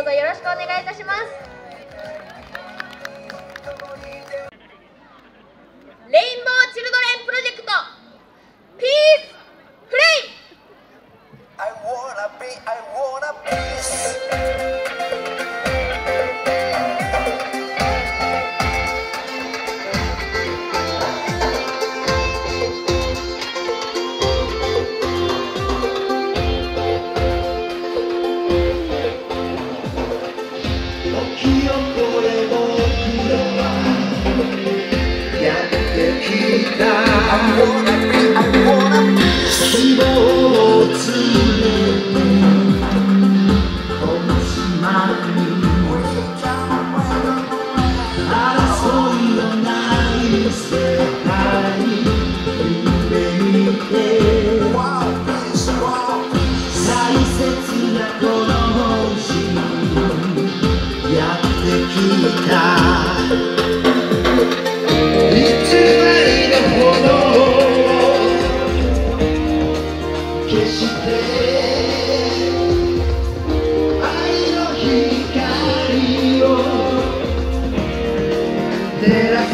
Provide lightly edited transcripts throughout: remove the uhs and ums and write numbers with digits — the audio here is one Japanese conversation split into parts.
ぞよろしくお願いいたします。レインボーチルドレンプロジェクトピースフレイム。 希望をつむこの島に争いのない世界夢見て大切なこの星やってきた偽りの炎決して愛の光を照らせ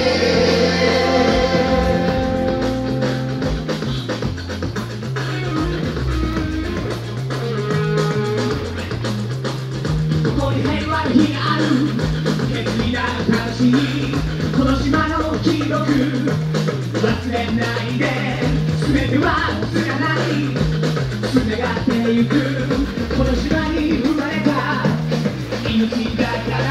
ここに平和の日がある決意な悲しみこの島の記録忘れないで全てはつかないつながってゆくこの島に生まれた命だから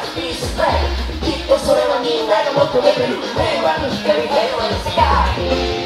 きっとそれはみんなが求めてる平和の光平和の世界